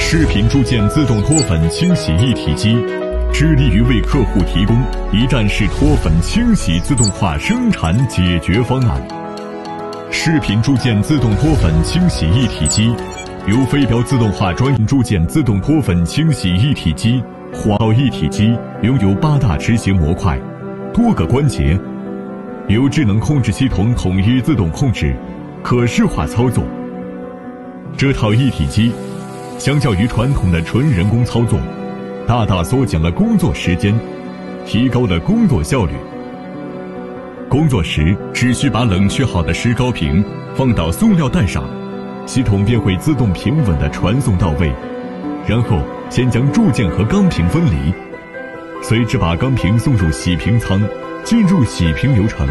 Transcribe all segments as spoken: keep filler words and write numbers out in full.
视频铸件自动脱粉清洗一体机，致力于为客户提供一站式脱粉清洗自动化生产解决方案。视频铸件自动脱粉清洗一体机由飞镖自动化专业铸件自动脱粉清洗一体机。火爆一体机拥有八大执行模块、多个关节，由智能控制系统统一自动控制，可视化操作。这套一体机相较于传统的纯人工操作，大大缩减了工作时间，提高了工作效率。工作时只需把冷却好的石膏瓶放到塑料袋上，系统便会自动平稳地传送到位，然后先将铸件和钢瓶分离，随之把钢瓶送入洗瓶仓，进入洗瓶流程。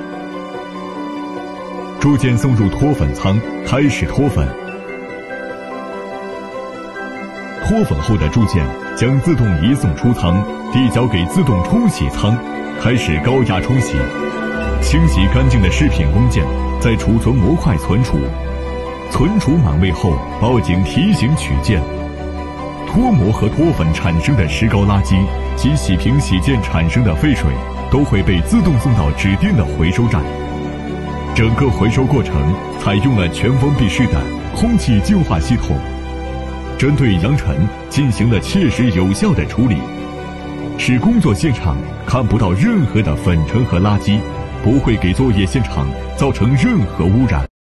铸件送入脱粉仓，开始脱粉。脱粉后的铸件将自动移送出仓，递交给自动冲洗仓，开始高压冲洗。清洗干净的饰品工件在储存模块存储，存储满位后报警提醒取件。脱模和脱粉产生的石膏垃圾及洗瓶洗件产生的废水都会被自动送到指定的回收站。整个回收过程采用了全封闭式的空气净化系统，针对扬尘进行了切实有效的处理，使工作现场看不到任何的粉尘和垃圾，不会给作业现场造成任何污染。